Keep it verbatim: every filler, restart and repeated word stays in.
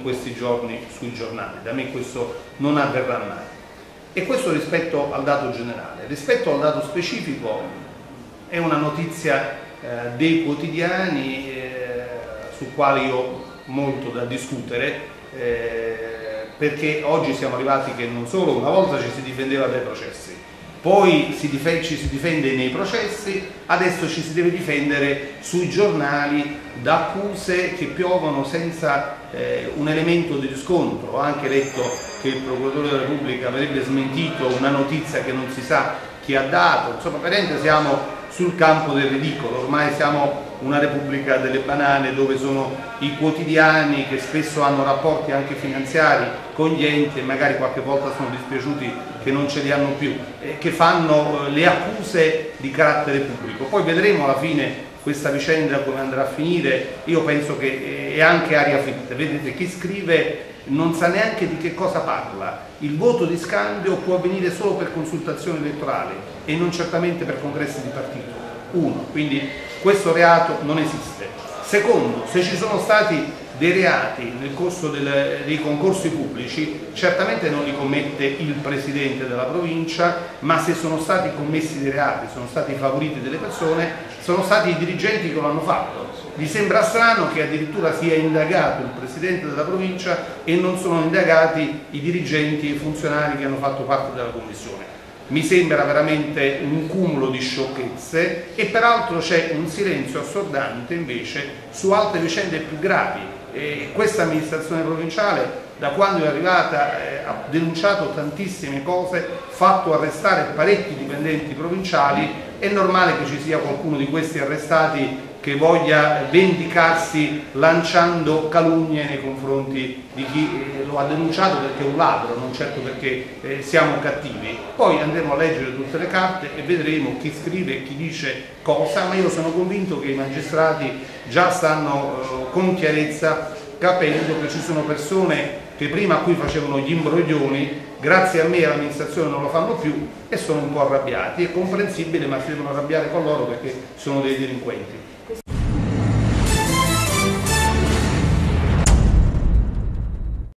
questi giorni sui giornali. Da me questo non avverrà mai. E questo rispetto al dato generale. Rispetto al dato specifico è una notizia eh, dei quotidiani eh, su quali io ho molto da discutere, eh, perché oggi siamo arrivati che non solo una volta ci si difendeva dai processi, poi si dif- ci si difende nei processi, adesso ci si deve difendere sui giornali da accuse che piovono senza eh, un elemento di riscontro. Ho anche letto che il Procuratore della Repubblica avrebbe smentito una notizia che non si sa chi ha dato. Insomma, veramente siamo sul campo del ridicolo, ormai siamo una Repubblica delle banane dove sono i quotidiani che spesso hanno rapporti anche finanziari con gli enti e magari qualche volta sono dispiaciuti che non ce li hanno più, eh, che fanno eh, le accuse di carattere pubblico. Poi vedremo alla fine questa vicenda come andrà a finire. Io penso che è anche aria fritta, vedete, chi scrive non sa neanche di che cosa parla. Il voto di scambio può avvenire solo per consultazioni elettorali e non certamente per congressi di partito. Uno, quindi questo reato non esiste. Secondo, se ci sono stati dei reati nel corso del, dei concorsi pubblici, certamente non li commette il Presidente della provincia, ma se sono stati commessi dei reati, sono stati favoriti delle persone, sono stati i dirigenti che lo hanno fatto. Mi sembra strano che addirittura sia indagato il Presidente della provincia e non sono indagati i dirigenti e i funzionari che hanno fatto parte della Commissione. Mi sembra veramente un cumulo di sciocchezze e peraltro c'è un silenzio assordante invece su altre vicende più gravi. E questa amministrazione provinciale, da quando è arrivata, eh, ha denunciato tantissime cose, fatto arrestare parecchi dipendenti provinciali. È normale che ci sia qualcuno di questi arrestati che voglia vendicarsi lanciando calunnie nei confronti di chi eh, lo ha denunciato perché è un ladro, non certo perché eh, siamo cattivi. Poi andremo a leggere tutte le carte e vedremo chi scrive e chi dice cosa, ma io sono convinto che i magistrati già stanno eh, con chiarezza capendo che ci sono persone che prima a cui facevano gli imbroglioni, grazie a me e all'amministrazione non lo fanno più e sono un po' arrabbiati. È comprensibile, ma si devono arrabbiare con loro perché sono dei delinquenti.